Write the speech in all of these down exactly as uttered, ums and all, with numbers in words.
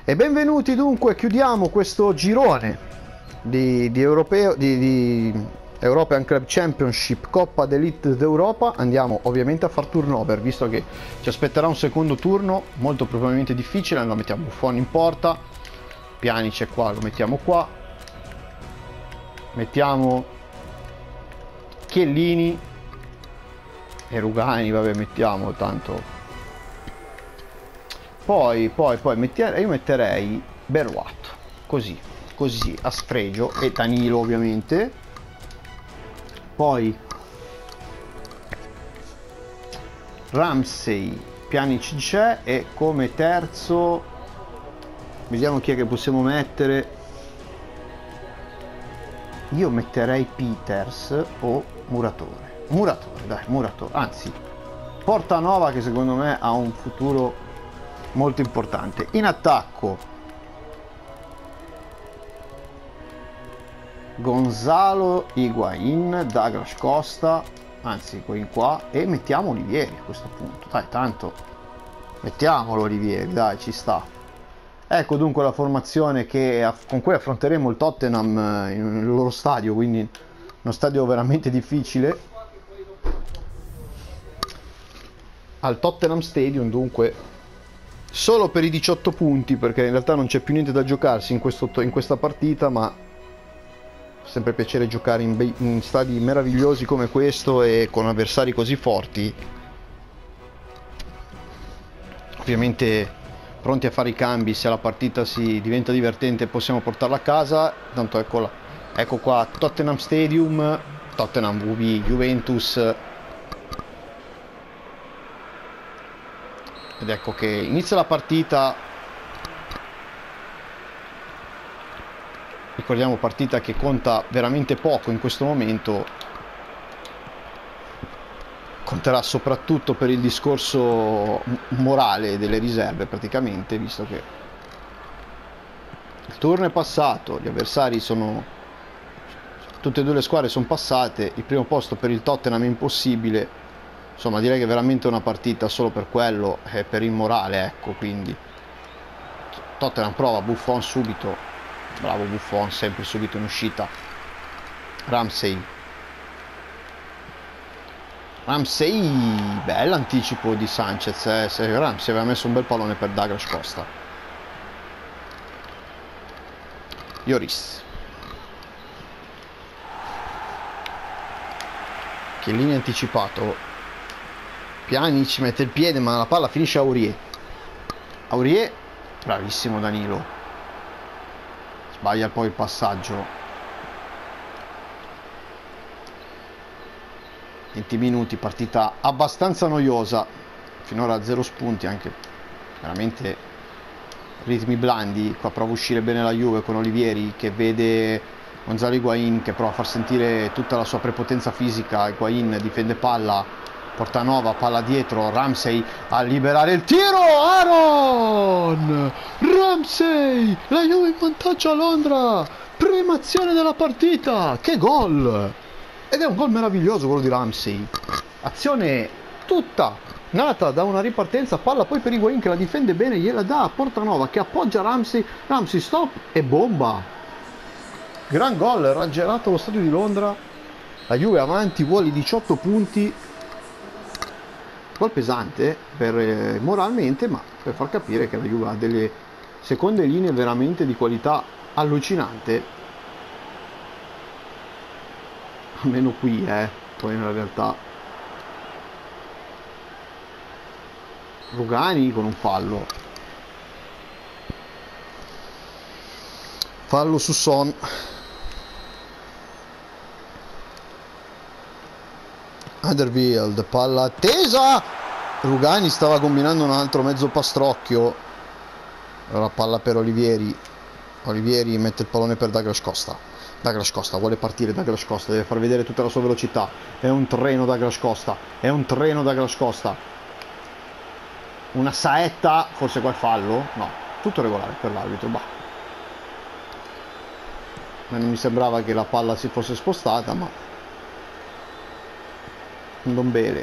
E benvenuti dunque, chiudiamo questo girone di, di, europeo, di, di European Club Championship Coppa d'Elite d'Europa. Andiamo ovviamente a far turnover, visto che ci aspetterà un secondo turno molto probabilmente difficile. Allora mettiamo Buffon in porta, Pjanic è qua, lo mettiamo qua, mettiamo Chiellini e Rugani, vabbè, mettiamo tanto. Poi, poi, poi mettere, io metterei Beruat, così, così, a sfregio, e Danilo ovviamente. Poi Ramsey, Pjanic c'è, e come terzo, vediamo chi è che possiamo mettere. Io metterei Peters o Muratore. Muratore, dai, Muratore, anzi, Portanova, che secondo me ha un futuro molto importante. In attacco Gonzalo Higuain, Douglas Costa, anzi Higuain qua, e mettiamo Olivieri a questo punto, dai, tanto mettiamolo Olivieri, dai, ci sta. Ecco dunque la formazione che, con cui affronteremo il Tottenham in loro stadio, quindi uno stadio veramente difficile, al Tottenham Stadium. Dunque solo per i diciotto punti, perché in realtà non c'è più niente da giocarsi in, questo, in questa partita, ma fa sempre piacere giocare in, in stadi meravigliosi come questo e con avversari così forti. Ovviamente pronti a fare i cambi se la partita si diventa divertente, possiamo portarla a casa. Tanto eccola, ecco qua Tottenham Stadium, Tottenham V B Juventus. Ed ecco che inizia la partita. Ricordiamo, partita che conta veramente poco in questo momento, conterà soprattutto per il discorso morale delle riserve praticamente, visto che il turno è passato, gli avversari sono, tutte e due le squadre sono passate, il primo posto per il Tottenham è impossibile. Insomma, direi che è veramente una partita solo per quello e per il morale, ecco. Quindi Tottenham prova, Buffon subito, bravo Buffon, sempre subito in uscita. Ramsey, Ramsey, bell'anticipo di Sanchez, eh. Se Ramsey aveva messo un bel pallone per Douglas Costa. Lloris, Chiellini anticipato, Pjanic mette il piede ma la palla finisce a Aurier. Aurier, bravissimo Danilo, sbaglia poi il passaggio. venti minuti, partita abbastanza noiosa, finora zero spunti, anche veramente ritmi blandi. Qua prova a uscire bene la Juve con Olivieri che vede Gonzalo Higuain che prova a far sentire tutta la sua prepotenza fisica. Higuain difende palla, Portanova, palla dietro, Ramsey a liberare il tiro, Aaron Ramsey, la Juve in vantaggio a Londra, prima azione della partita, che gol! Ed è un gol meraviglioso quello di Ramsey, azione tutta nata da una ripartenza, palla poi per Higuain che la difende bene, gliela dà a Portanova che appoggia Ramsey, Ramsey stop e bomba, gran gol, raggelato lo stadio di Londra, la Juve avanti, vuole i diciotto punti. Gol pesante per, eh, moralmente, ma per far capire che la Juve ha delle seconde linee veramente di qualità allucinante, almeno qui, eh. Poi nella realtà Rugani con un fallo fallo su Son. Underfield, palla attesa, Rugani stava combinando un altro mezzo pastrocchio. Allora palla per Olivieri, Olivieri mette il pallone per Douglas Costa. Douglas Costa vuole partire, Douglas Costa deve far vedere tutta la sua velocità, è un treno Douglas Costa, è un treno Douglas Costa, una saetta, forse qua è fallo? No, tutto regolare per l'arbitro, bah. Non mi sembrava che la palla si fosse spostata, ma Ndombele,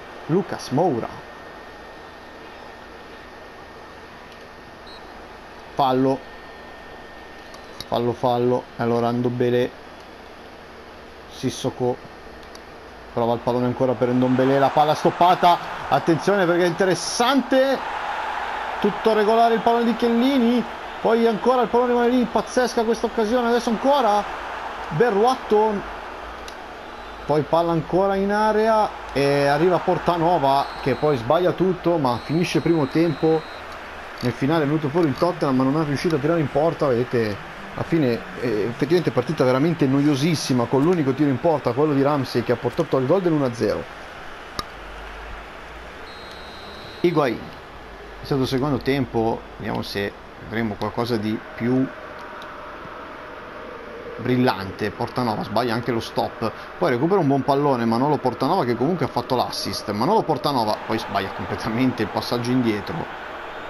Lucas Moura, fallo fallo fallo. Allora Ndombele, Sissoko prova il pallone ancora per Ndombele, la palla stoppata, attenzione perché è interessante, tutto regolare il pallone di Chiellini, poi ancora il pallone rimane lì, pazzesca questa occasione, adesso ancora Berruatto, poi palla ancora in area e arriva Portanova che poi sbaglia tutto, ma finisce il primo tempo. Nel finale è venuto fuori il Tottenham ma non è riuscito a tirare in porta, vedete. Alla fine eh, effettivamente partita veramente noiosissima, con l'unico tiro in porta, quello di Ramsey, che ha portato al gol dell'uno a zero. Higuain, è stato il secondo tempo, vediamo se avremo qualcosa di più brillante. Portanova sbaglia anche lo stop, poi recupera un buon pallone Manolo Portanova che comunque ha fatto l'assist. Manolo Portanova poi sbaglia completamente il passaggio indietro.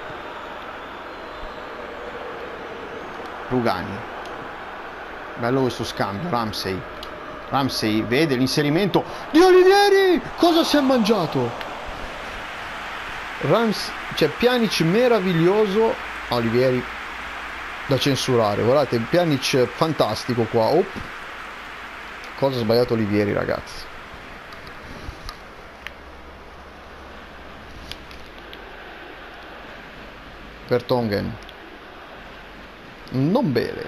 Rugani, bello questo scambio. Ramsey Ramsey vede l'inserimento di Olivieri, cosa si è mangiato? Ramsey, cioè Pjanic meraviglioso, Olivieri da censurare, guardate Pjanic fantastico qua. Oh, cosa ha sbagliato Olivieri, ragazzi. Vertonghen, non bene.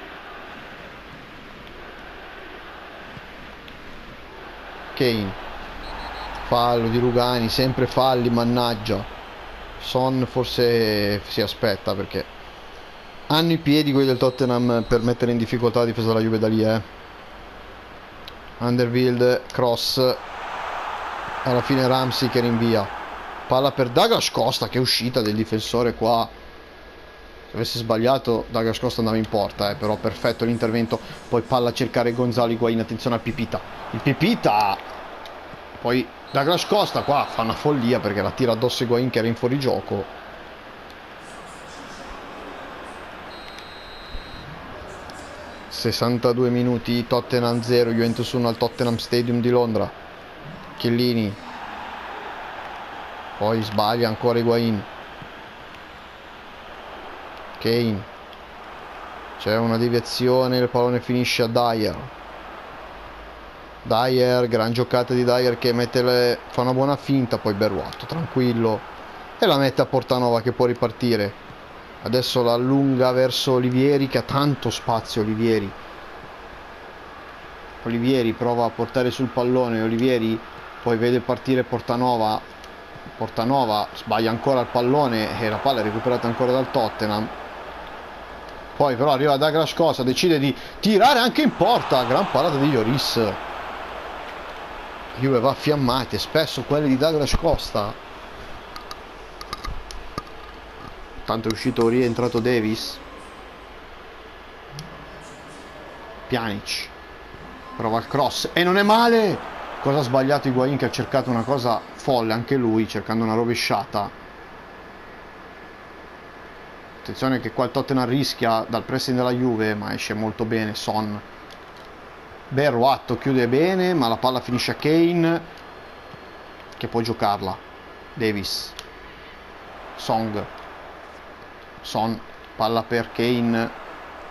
Kane, fallo di Rugani, sempre falli, mannaggia. Son forse si aspetta perché hanno i piedi quelli del Tottenham per mettere in difficoltà la difesa della Juve da lì, eh. Underfield, cross, alla fine Ramsey che rinvia, palla per Douglas Costa che è uscita del difensore qua. Se avesse sbagliato Douglas Costa andava in porta, eh, però perfetto l'intervento. Poi palla a cercare Gonzalo Higuain, attenzione al Pipita, il Pipita, poi Douglas Costa qua fa una follia perché la tira addosso Higuain che era in fuorigioco. sessantadue minuti, Tottenham zero, Juventus uno al Tottenham Stadium di Londra. Chiellini, poi sbaglia ancora Higuain. Kane, c'è una deviazione, il pallone finisce a Dyer. Dyer, gran giocata di Dyer che mette le, fa una buona finta, poi Berruatto tranquillo e la mette a Portanova che può ripartire. Adesso la allunga verso Olivieri che ha tanto spazio. Olivieri Olivieri prova a portare sul pallone, Olivieri poi vede partire Portanova. Portanova sbaglia ancora il pallone e la palla è recuperata ancora dal Tottenham. Poi però arriva Douglas Costa, decide di tirare anche in porta, gran parata di Lloris. Juve va fiammate, spesso quelle di Douglas Costa. Tanto è uscito, rientrato Davis. Pjanic prova il cross e non è male. Cosa ha sbagliato Higuain che ha cercato una cosa folle anche lui, cercando una rovesciata. Attenzione che qua il Tottenham rischia dal pressing della Juve, ma esce molto bene Son. Berruatto chiude bene, ma la palla finisce a Kane che può giocarla. Davis, Song, Son, palla per Kane.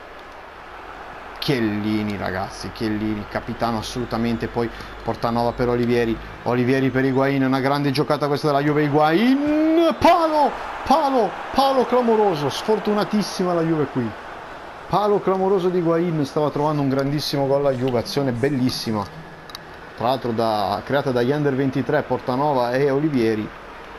Chiellini, ragazzi, Chiellini, capitano assolutamente. Poi Portanova per Olivieri, Olivieri per Higuain, una grande giocata questa della Juve. Higuain, palo, palo, palo clamoroso, sfortunatissima la Juve qui. Palo clamoroso di Higuain, stava trovando un grandissimo gol la Juve, azione bellissima. Tra l'altro da, creata dagli under ventitré, Portanova e Olivieri.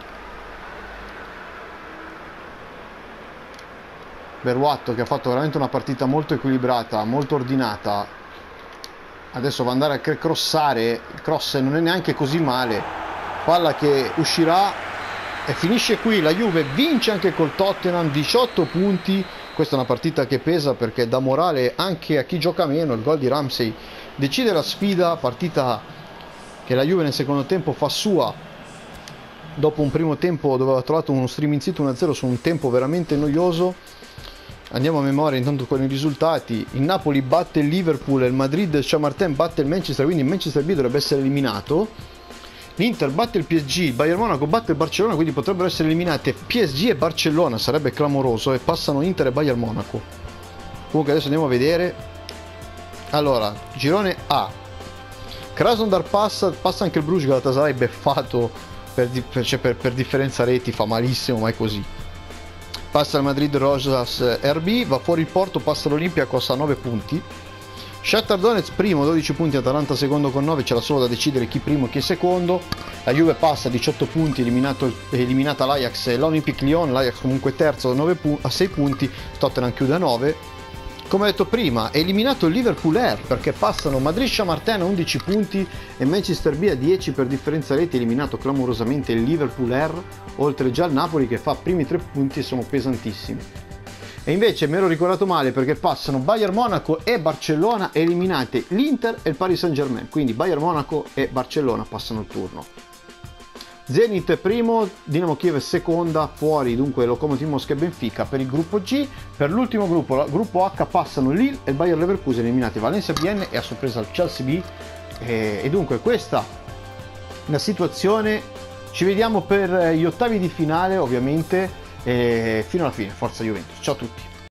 Berruatto che ha fatto veramente una partita molto equilibrata, molto ordinata. Adesso va ad andare a crossare, il cross non è neanche così male, palla che uscirà e finisce qui. La Juve vince anche col Tottenham, diciotto punti. Questa è una partita che pesa perché dà morale anche a chi gioca meno. Il gol di Ramsey decide la sfida, partita che la Juve nel secondo tempo fa sua dopo un primo tempo dove aveva trovato uno streaming sito uno a zero su un tempo veramente noioso. Andiamo a memoria intanto con i risultati. Il Napoli batte il Liverpool, il Madrid Chamartin batte il Manchester, quindi il Manchester B dovrebbe essere eliminato. l'Inter batte il P S G, il Bayern Monaco batte il Barcellona, quindi potrebbero essere eliminate P S G e Barcellona, sarebbe clamoroso, e passano Inter e Bayern Monaco. Comunque adesso andiamo a vedere. Allora, girone A, Krasnodar passa, passa anche il Bruges, Galatasaray beffato per, per, cioè per, per differenza reti, fa malissimo, ma è così. Passa il Madrid Rosas R B, va fuori il Porto, passa l'Olympiacos a nove punti. Shakhtar Donetsk primo, dodici punti, Atalanta secondo con nove, c'era solo da decidere chi primo e chi secondo. La Juve passa a diciotto punti, eliminato, eliminata l'Ajax e l'Olympique Lyon, l'Ajax comunque terzo nove a sei punti, Tottenham chiude a nove. Come detto prima, è eliminato il Liverpool Air perché passano Madrid Chamartin a undici punti e Manchester B a dieci per differenza reti, eliminato clamorosamente il Liverpool Air, oltre già al Napoli che fa primi tre punti e sono pesantissimi. E invece mi ero ricordato male perché passano Bayern Monaco e Barcellona, eliminate l'Inter e il Paris Saint-Germain, quindi Bayern Monaco e Barcellona passano il turno. Zenit primo, Dinamo Kiev seconda, fuori dunque Lokomotiv Mosca e Benfica per il gruppo G. Per l'ultimo gruppo, il gruppo H, passano Lille e il Bayer Leverkusen, eliminati Valencia B N e a sorpresa il Chelsea B. E, e dunque questa è la situazione. Ci vediamo per gli ottavi di finale ovviamente, e fino alla fine. Forza Juventus, ciao a tutti.